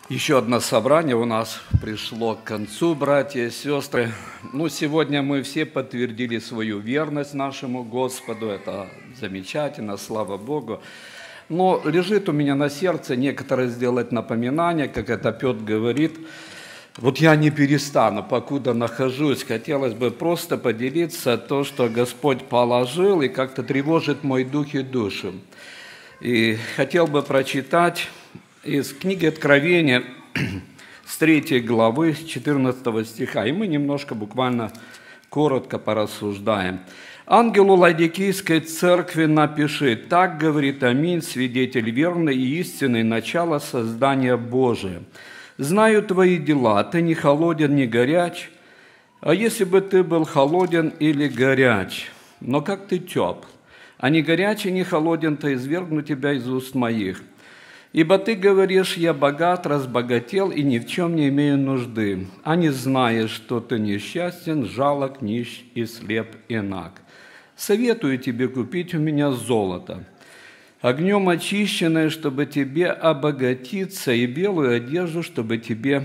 Еще одно собрание у нас пришло к концу, братья и сестры. Сегодня мы все подтвердили свою верность нашему Господу. Это замечательно, слава Богу. Но лежит у меня на сердце некоторые сделать напоминания, как это Петр говорит. Вот я не перестану, покуда нахожусь. Хотелось бы просто поделиться то, что Господь положил и как-то тревожит мой дух и душу. И хотел бы прочитать из книги Откровения с 3 главы, с 14 стиха. И мы немножко буквально коротко порассуждаем. «Ангелу Ладикийской церкви напиши: так говорит Аминь, свидетель верный и истинный, начало создания Божия. Знаю твои дела, ты не холоден, не горяч. А если бы ты был холоден или горяч, но как ты тепл, а не горячий, не холоден, то извергну тебя из уст моих. Ибо ты говоришь: я богат, разбогател и ни в чем не имею нужды, а не знаешь, что ты несчастен, жалок, нищ и слеп и наг. Советую тебе купить у меня золото, огнем очищенное, чтобы тебе обогатиться, и белую одежду, чтобы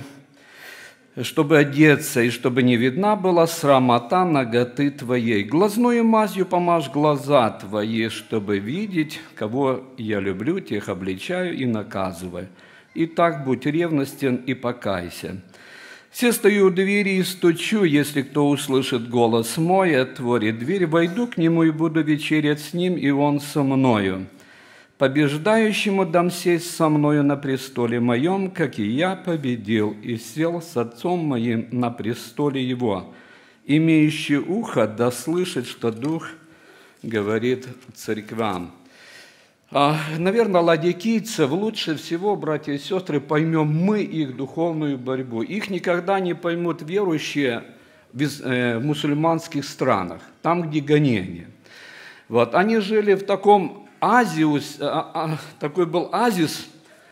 одеться, и чтобы не видна была срамота наготы твоей. Глазною мазью помажь глаза твои, чтобы видеть, кого я люблю, тех обличаю и наказываю. Итак, будь ревностен и покайся. Все стою у двери и стучу, если кто услышит голос мой, отворит дверь, войду к нему и буду вечерять с ним, и он со мною. Побеждающему дам сесть со мною на престоле моем, как и я победил, и сел с Отцом моим на престоле его. Имеющий ухо да слышит, что Дух говорит церквям». Наверное, ладикийцев лучше всего, братья и сестры, поймем мы их духовную борьбу. Их никогда не поймут верующие в мусульманских странах, там, где гонения. Они жили в таком такой был оазис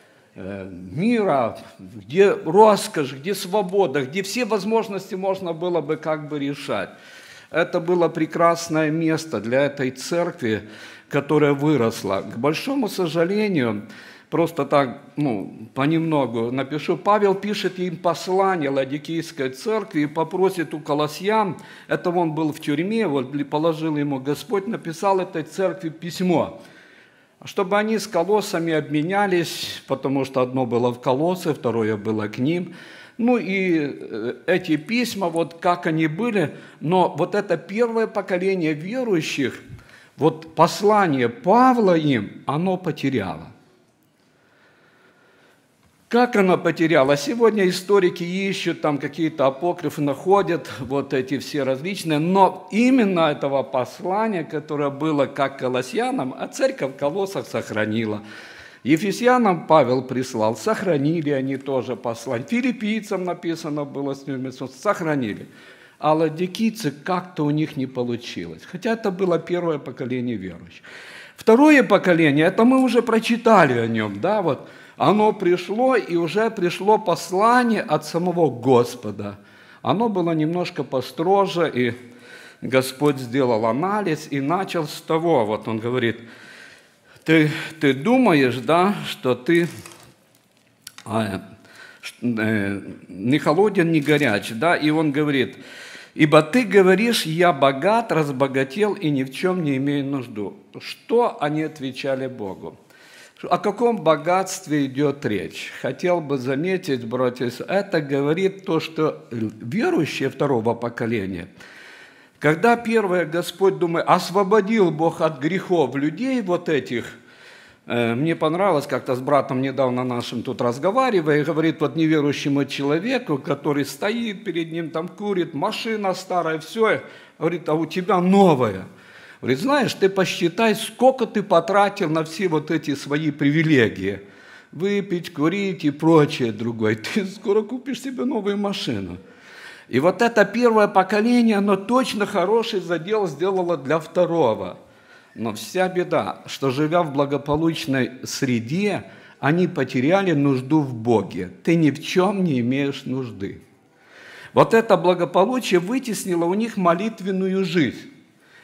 мира, где роскошь, где свобода, где все возможности можно было бы решать. Это было прекрасное место для этой церкви, которая выросла. К большому сожалению, просто так, понемногу напишу, Павел пишет им послание Ладикийской церкви и попросит у колоссян, это он был в тюрьме, положил ему Господь, написал этой церкви письмо, чтобы они с колоссами обменялись, потому что одно было в Колоссе, второе было к ним. И эти письма, как они были, но это первое поколение верующих, послание Павла им, оно потеряло. Как оно потеряло? Сегодня историки ищут, там какие-то апокрифы находят, эти все различные, но именно этого послания, которое было как колоссянам, а церковь в Колоссах сохранила. Ефесянам Павел прислал, сохранили они тоже послание. Филиппийцам написано было с ними, сохранили. А ладикийцы как-то у них не получилось. Хотя это было первое поколение верующих. Второе поколение, это мы уже прочитали о нем, оно пришло, и уже пришло послание от самого Господа. Оно было немножко построже, и Господь сделал анализ и начал с того, он говорит: ты думаешь, что ты не холоден, не горяч, и он говорит: ибо ты говоришь: я богат, разбогател и ни в чем не имею нужду. Что они отвечали Богу? О каком богатстве идет речь? Хотел бы заметить, братья, это говорит то, что верующие второго поколения, когда первое Господь, освободил Бог от грехов людей этих, мне понравилось, как-то с братом недавно нашим тут разговаривая, говорит неверующему человеку, который стоит перед ним, курит, машина старая, все, говорит: а у тебя новая. Говорит: знаешь, ты посчитай, сколько ты потратил на все эти свои привилегии. Выпить, курить и прочее другое. Ты скоро купишь себе новую машину. И это первое поколение, оно точно хороший задел сделало для второго. Но вся беда, что, живя в благополучной среде, они потеряли нужду в Боге. Ты ни в чем не имеешь нужды. Это благополучие вытеснило у них молитвенную жизнь.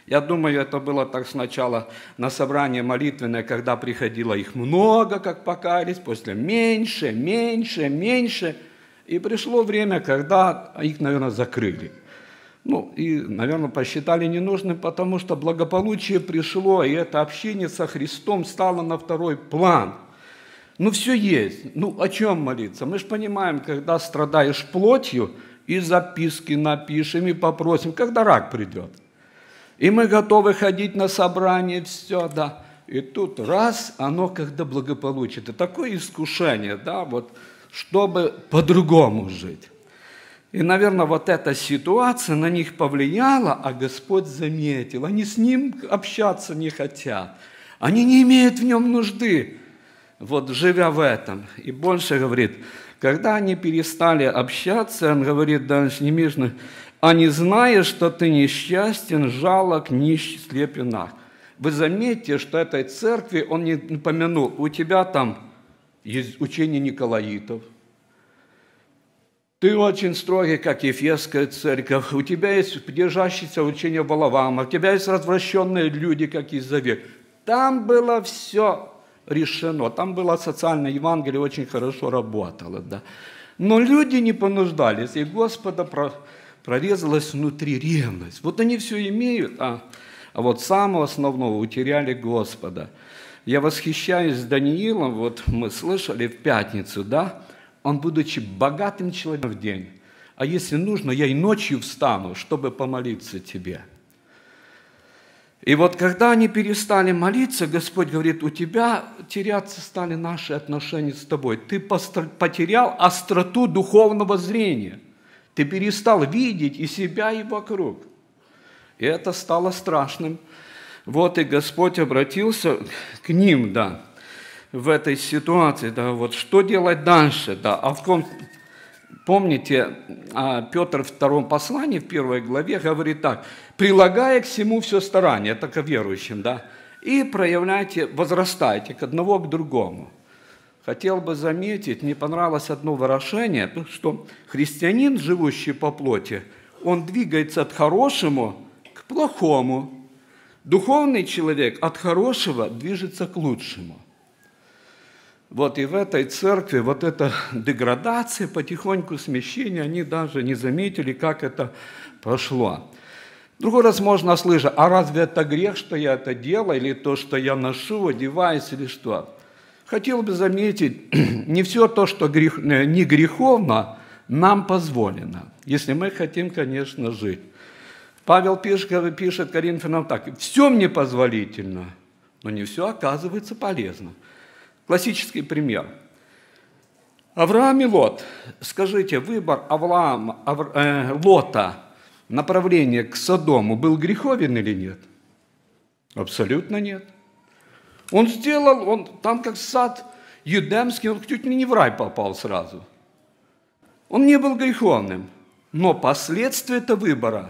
Я думаю, это было так сначала на собрание молитвенное, когда приходило их много, как покаялись, после меньше, меньше, меньше. И пришло время, когда их, наверное, закрыли. Ну, и, наверное, посчитали ненужным, потому что благополучие пришло, и это общение со Христом стало на второй план. Ну, все есть. Ну, о чем молиться? Мы же понимаем, когда страдаешь плотью, и записки напишем, и попросим, когда рак придет. И мы готовы ходить на собрание, все, да. И тут раз, оно когда благополучие. Это такое искушение, да, вот, чтобы по-другому жить. И, наверное, вот эта ситуация на них повлияла, а Господь заметил. Они с Ним общаться не хотят. Они не имеют в Нем нужды, вот, живя в этом. И больше говорит, когда они перестали общаться, он говорит дальше, немежно, а не зная, что ты несчастен, жалок, нищ, слеп и наг. Вы заметьте, что этой церкви он не упомянул, у тебя там есть учение Николаитов, ты очень строгий, как Ефесская церковь, у тебя есть держащееся учение Валаама, у тебя есть развращенные люди, как Изавель. Там было все решено, там было социальное Евангелие, очень хорошо работало, да. Но люди не понуждались, и Господа прорезалась внутри ревность. Вот они все имеют, а вот самого основного утеряли Господа. Я восхищаюсь Даниилом, вот мы слышали в пятницу, да, он, будучи богатым человеком в день, а если нужно, я и ночью встану, чтобы помолиться тебе. И вот когда они перестали молиться, Господь говорит, у тебя теряться стали наши отношения с тобой. Ты потерял остроту духовного зрения. Ты перестал видеть и себя, и вокруг. И это стало страшным. Вот и Господь обратился к ним, да, в этой ситуации, да, вот что делать дальше, да. Помните, Петр в втором послании, в 1 главе, говорит так, прилагая к всему все старание, это к верующим, да, и проявляйте, возрастайте к одного к другому. Хотел бы заметить, мне понравилось одно выражение, что христианин, живущий по плоти, он двигается от хорошему к плохому. Духовный человек от хорошего движется к лучшему. Вот и в этой церкви вот эта деградация, потихоньку смещение, они даже не заметили, как это прошло. Другой раз можно слышать, а разве это грех, что я это делаю, или то, что я ношу, одеваюсь, или что? Хотел бы заметить, не все то, что не греховно, нам позволено, если мы хотим, конечно, жить. Павел пишет Коринфянам так, все мне позволительно, но не все оказывается полезно. Классический пример. Авраам и Лот. Скажите, выбор Лота, направление к Содому, был греховен или нет? Абсолютно нет. Он сделал, там как сад Едемский, он чуть ли не в рай попал сразу. Он не был греховным, но последствия этого выбора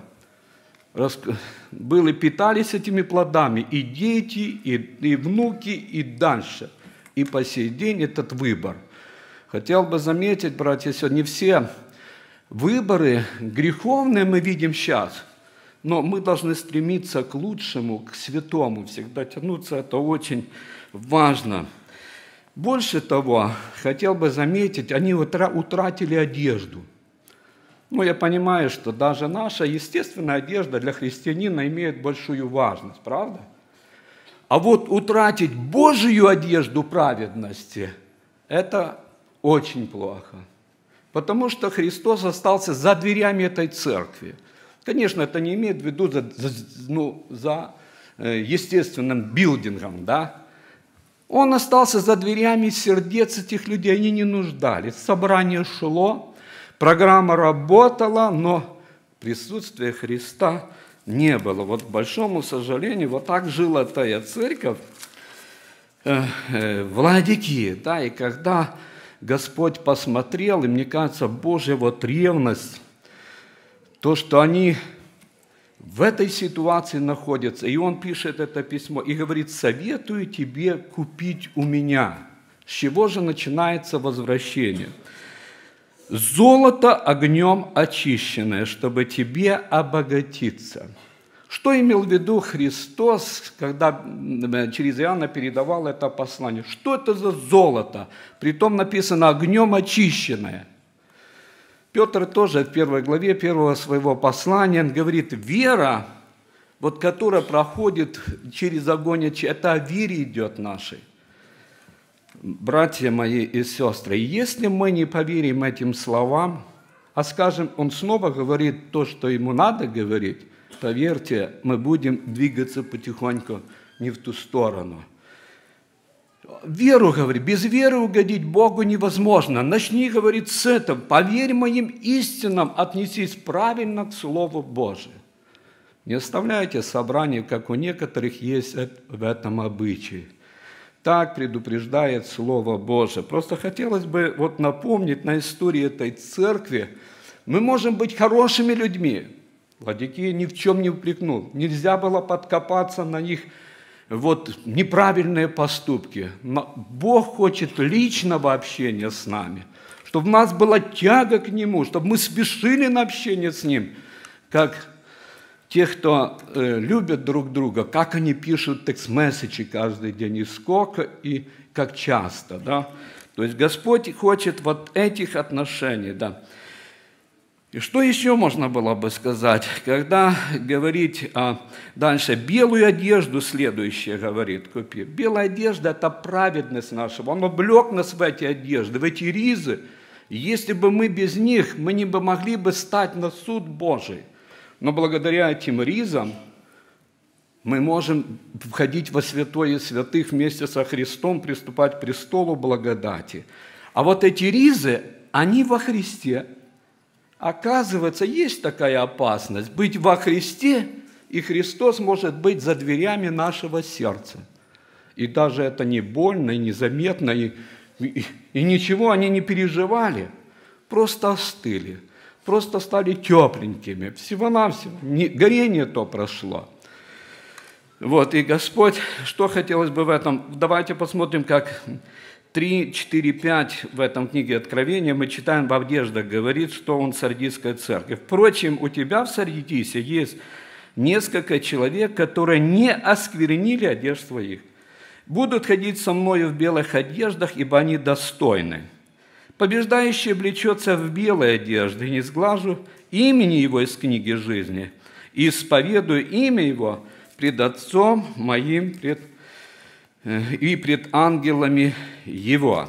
питались этими плодами и дети, и внуки, и дальше. И по сей день этот выбор. Хотел бы заметить, братья и сестры, не все выборы греховные мы видим сейчас, но мы должны стремиться к лучшему, к святому, всегда тянуться, это очень важно. Больше того, хотел бы заметить, они утратили одежду. Ну, я понимаю, что даже наша естественная одежда для христианина имеет большую важность, правда? А вот утратить Божию одежду праведности – это очень плохо. Потому что Христос остался за дверями этой церкви. Конечно, это не имеет в виду за естественным билдингом, да? Он остался за дверями сердец этих людей, они не нуждались. Собрание шло, программа работала, но присутствия Христа не было. Вот, к большому сожалению, вот так жила тая церковь в Ладикии, да, и когда Господь посмотрел, и мне кажется, Божья вот ревность, то, что они в этой ситуации находятся, и он пишет это письмо, и говорит, советую тебе купить у меня. С чего же начинается возвращение? Золото огнем очищенное, чтобы тебе обогатиться. Что имел в виду Христос, когда через Иоанна передавал это послание? Что это за золото? Притом написано «огнем очищенное». Петр тоже в 1 главе первого своего послания говорит, вера, вот, которая проходит через огонь, это о вере идет нашей. Братья мои и сестры, если мы не поверим этим словам, а скажем, он снова говорит то, что ему надо говорить, поверьте, мы будем двигаться потихоньку не в ту сторону. Веру, говорит, без веры угодить Богу невозможно. Начни, говорит, с этого. Поверь моим истинам, отнесись правильно к Слову Божию. Не оставляйте собрание, как у некоторых есть в этом обычае. Так предупреждает Слово Божие. Просто хотелось бы вот напомнить на истории этой церкви. Мы можем быть хорошими людьми. Ладикия ни в чем не упрекнул. Нельзя было подкопаться на них вот неправильные поступки. Но Бог хочет личного общения с нами, чтобы у нас была тяга к Нему, чтобы мы спешили на общение с Ним, как те, кто любят друг друга, как они пишут текст-месседжи каждый день, и сколько, и как часто. Да? То есть Господь хочет вот этих отношений. Да. И что еще можно было бы сказать, когда говорить дальше, белую одежду следующее говорит, купи. Белая одежда – это праведность наша. Он облег нас в эти одежды, в эти ризы. И если бы мы без них, мы не бы могли бы стать на суд Божий. Но благодаря этим ризам мы можем входить во святое святых вместе со Христом, приступать к престолу благодати. А вот эти ризы, они во Христе. Оказывается, есть такая опасность быть во Христе, и Христос может быть за дверями нашего сердца. И даже это не больно, и незаметно, и ничего они не переживали, просто остыли, просто стали тепленькими, всего-навсего, горение то прошло. Вот, и Господь, что хотелось бы в этом, давайте посмотрим, как 3, 4, 5 в этом книге Откровения мы читаем, в одеждах говорит, что он сардийская церковь. Впрочем, у тебя в Сардисе есть несколько человек, которые не осквернили одежд своих. Будут ходить со мною в белых одеждах, ибо они достойны. Побеждающий облечется в белые одежды, и не сглажу имени его из книги жизни, и исповедую имя его пред Отцом моим, и пред ангелами Его.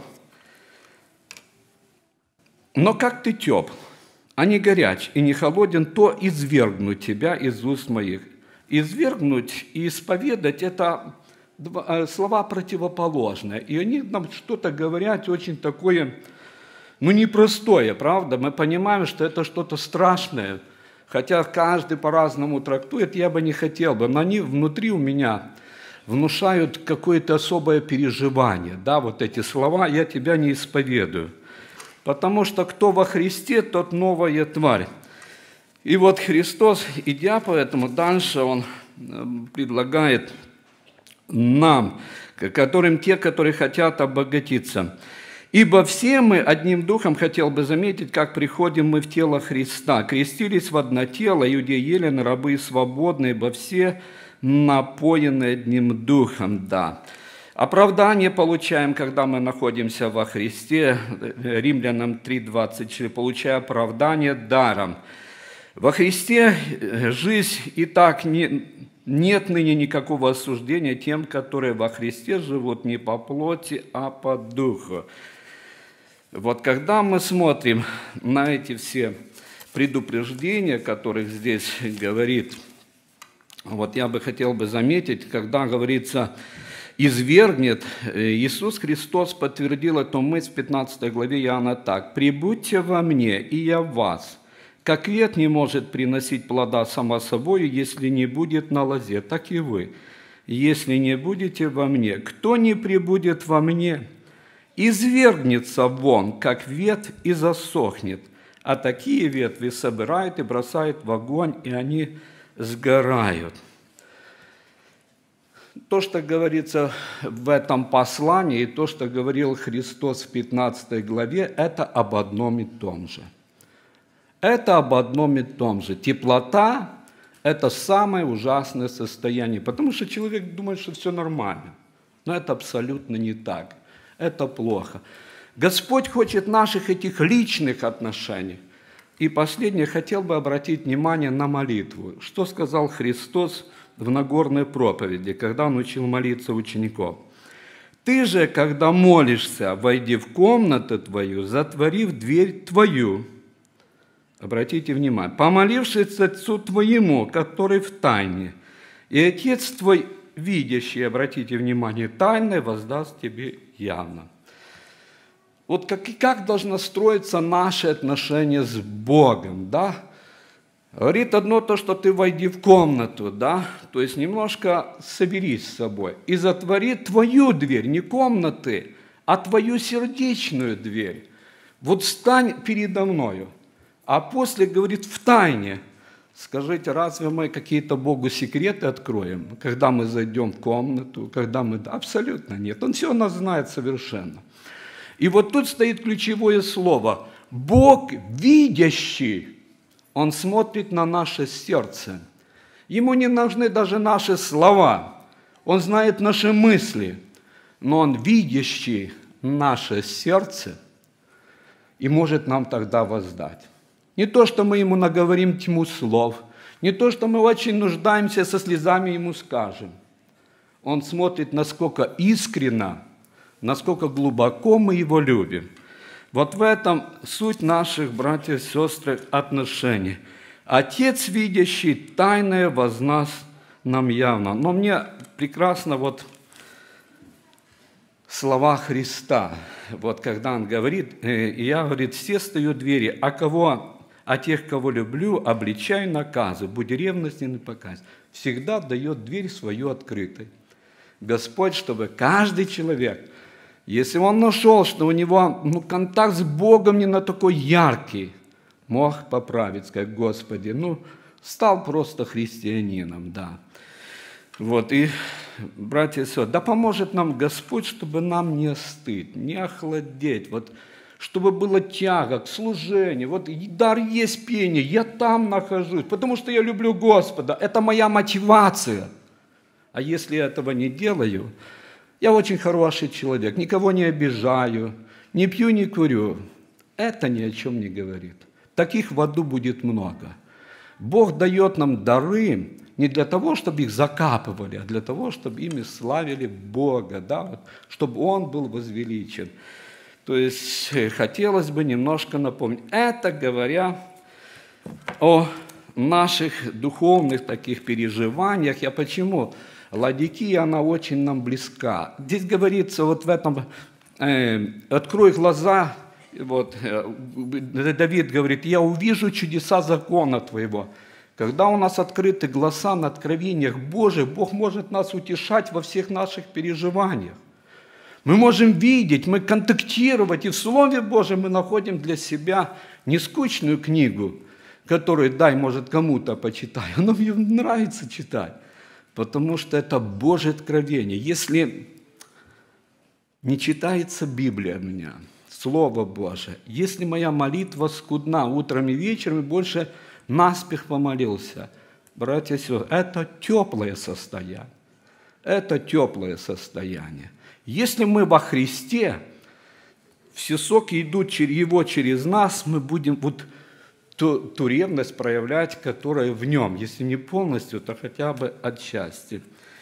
Но как ты тепл, а не горяч и не холоден, то извергну тебя из уст моих. Извергнуть и исповедать – это слова противоположные. И они нам что-то говорят очень такое, непростое, правда? Мы понимаем, что это что-то страшное, хотя каждый по-разному трактует, я бы не хотел бы, но они внутри у меня внушают какое-то особое переживание. Да, вот эти слова «я тебя не исповедую». Потому что кто во Христе, тот новая тварь. И вот Христос, идя по этому, дальше Он предлагает нам, которым те, которые хотят обогатиться. «Ибо все мы одним духом, хотел бы заметить, как приходим мы в тело Христа, крестились в одно тело, иудеи, елены, рабы и свободные, ибо все напоены одним духом, да. Оправдание получаем, когда мы находимся во Христе, Римлянам 3:24, получая оправдание даром. Во Христе жизнь и так нет ныне никакого осуждения тем, которые во Христе живут не по плоти, а по духу. Вот когда мы смотрим на эти все предупреждения, которых здесь говорит, вот я бы хотел бы заметить, когда говорится «извергнет», Иисус Христос подтвердил эту мысль в 15 главе Иоанна так: «Прибудьте во мне, и я в вас. Как ветвь не может приносить плода сама собою, если не будет на лозе, так и вы, если не будете во мне. Кто не прибудет во мне, извергнется вон, как ветвь, и засохнет. А такие ветви собирают и бросают в огонь, и они сгорают». То, что говорится в этом послании, и то, что говорил Христос в 15 главе, это об одном и том же. Это об одном и том же. Теплота Это самое ужасное состояние, потому что человек думает, что все нормально. Но это абсолютно не так. Это плохо. Господь хочет наших этих личных отношений. И последнее, хотел бы обратить внимание на молитву. Что сказал Христос в Нагорной проповеди, когда Он учил молиться учеников? «Ты же, когда молишься, войди в комнату твою, затворив дверь твою». Обратите внимание. «Помолившись Отцу твоему, который в тайне, и Отец твой, видящий, обратите внимание, тайное воздаст тебе явно». Вот как должно строиться наше отношение с Богом, да? Говорит одно то, что ты войди в комнату, да? То есть немножко соберись с собой и затвори твою дверь, не комнаты, а твою сердечную дверь. Вот встань передо мною. А после говорит в тайне. Скажите, разве мы какие-то Богу секреты откроем, когда мы зайдем в комнату, когда мы... Абсолютно нет. Он все нас знает совершенно. И вот тут стоит ключевое слово. Бог видящий, Он смотрит на наше сердце. Ему не нужны даже наши слова. Он знает наши мысли. Но Он видящий наше сердце и может нам тогда воздать. Не то, что мы Ему наговорим тьму слов, не то, что мы очень нуждаемся, со слезами Ему скажем. Он смотрит, насколько искренно, насколько глубоко мы Его любим. Вот в этом суть наших, братьев и сестры, отношений. Отец, видящий тайное, воздаст нам явно. Но мне прекрасно вот слова Христа. Вот когда Он говорит, я, говорит, все стою двери, а тех, кого люблю, обличаю наказу, будь ревностен и покайся. Всегда дает дверь свою открытой. Господь, чтобы каждый человек, если он нашел, что у него контакт с Богом не на такой яркий, мог поправить, сказать, Господи, стал просто христианином, да. Вот, и, братья и сестры, да поможет нам Господь, чтобы нам не остыть, не охладеть, вот, чтобы была тяга к служению, вот дар есть пение, я там нахожусь, потому что я люблю Господа, это моя мотивация. А если я этого не делаю, я очень хороший человек, никого не обижаю, не пью, не курю. Это ни о чем не говорит. Таких в аду будет много. Бог дает нам дары не для того, чтобы их закапывали, а для того, чтобы ими славили Бога, да, вот, чтобы Он был возвеличен. То есть хотелось бы немножко напомнить. Это говоря о наших духовных таких переживаниях. Я почему? Ладикия, она очень нам близка. Здесь говорится вот в этом, открой глаза, вот, Давид говорит, я увижу чудеса закона Твоего. Когда у нас открыты глаза на откровениях Божьих, Бог может нас утешать во всех наших переживаниях. Мы можем видеть, мы контактировать, и в Слове Божьем мы находим для себя не скучную книгу, которую, дай, может, кому-то почитаю, но мне нравится читать. Потому что это Божье откровение. Если не читается Библия у меня, Слово Божие, если моя молитва скудна утром и вечером, и больше наспех помолился, братья и сестры, это теплое состояние. Это теплое состояние. Если мы во Христе, все соки идут через нас, мы будем вот ту ревность проявлять, которая в нем, если не полностью, то хотя бы отчасти.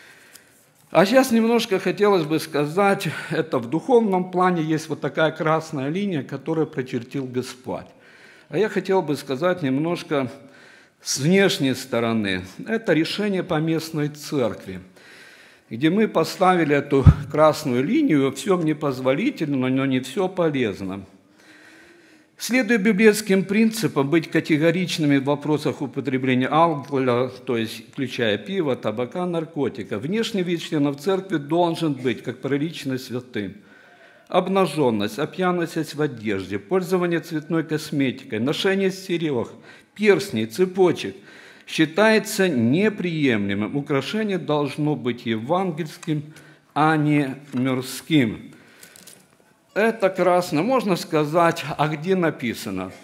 А сейчас немножко хотелось бы сказать, это в духовном плане есть вот такая красная линия, которую прочертил Господь. А я хотел бы сказать немножко с внешней стороны. Это решение поместной церкви, где мы поставили эту красную линию, все непозволительно, но не все полезно. Следуя библейским принципам, быть категоричными в вопросах употребления алкоголя, то есть включая пиво, табака, наркотика. Внешний вид членов церкви должен быть, как прилично святым. Обнаженность, опьянность в одежде, пользование цветной косметикой, ношение серег, перстней, цепочек считается неприемлемым. Украшение должно быть евангельским, а не мирским. Это красно. Можно сказать, а где написано?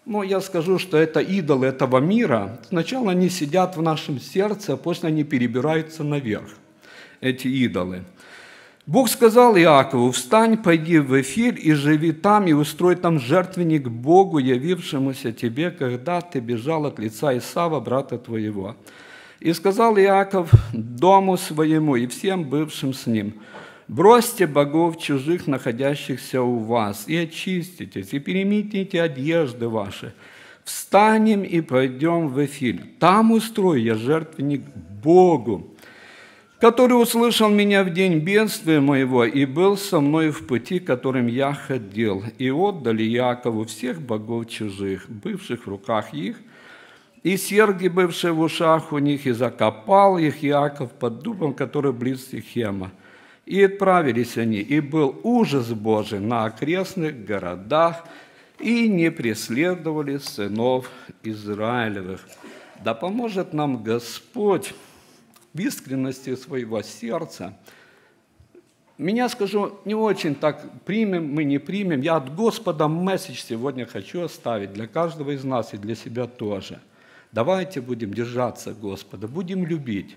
Ну, я скажу, что это идолы этого мира. Сначала они сидят в нашем сердце, а после они перебираются наверх, эти идолы. Бог сказал Иакову: «Встань, пойди в Вифиль и живи там, и устрой там жертвенник Богу, явившемуся тебе, когда ты бежал от лица Исава, брата твоего». И сказал Иаков дому своему и всем бывшим с ним: «Бросьте богов чужих, находящихся у вас, и очиститесь, и переметните одежды ваши. Встанем и пойдем в Вифиль. Там устрою я жертвенник Богу, который услышал меня в день бедствия моего и был со мной в пути, которым я ходил. И отдали Иакову всех богов чужих, бывших в руках их, и серьги, бывшие в ушах у них, и закопал их Иаков под дубом, который близ Сихема. И отправились они, и был ужас Божий на окрестных городах, и не преследовали сынов Израилевых». Да поможет нам Господь в искренности своего сердца. Меня, скажу, не очень так примем, мы не примем. Я от Господа месседж сегодня хочу оставить для каждого из нас и для себя тоже. Давайте будем держаться Господа, будем любить.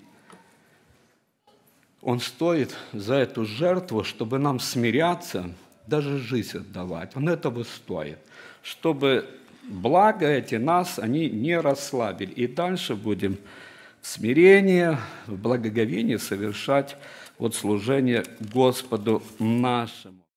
Он стоит за эту жертву, чтобы нам смиряться, даже жизнь отдавать. Он этого стоит, чтобы благо эти нас, они не расслабили. И дальше будем в смирении, в благоговении совершать вот служение Господу нашему.